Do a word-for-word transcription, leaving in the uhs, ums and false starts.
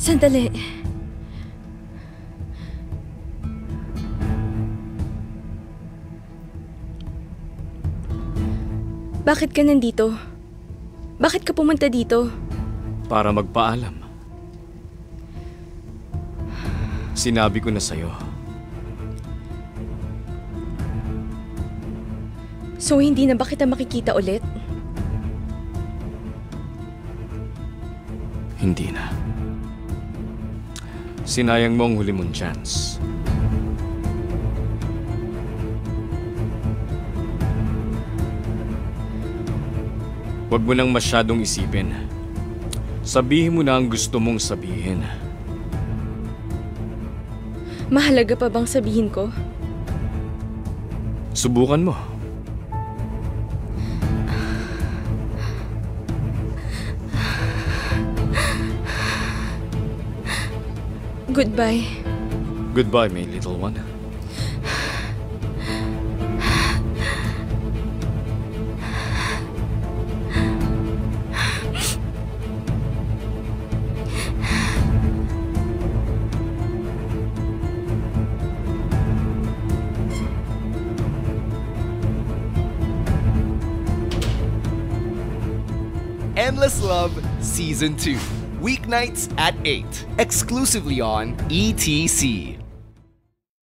Sandali. Bakit ka nandito? Bakit ka pumunta dito? Para magpaalam. Sinabi ko na sa'yo. So hindi na ba kita makikita ulit? Hindi na. Sinayang mo ang huli mong chance. Huwag mo nang masyadong isipin. Sabihin mo na ang gusto mong sabihin. Mahalaga pa bang sabihin ko? Subukan mo. Goodbye. Goodbye, my little one. Endless Love Season two. Weeknights at eight. Exclusively on E T C.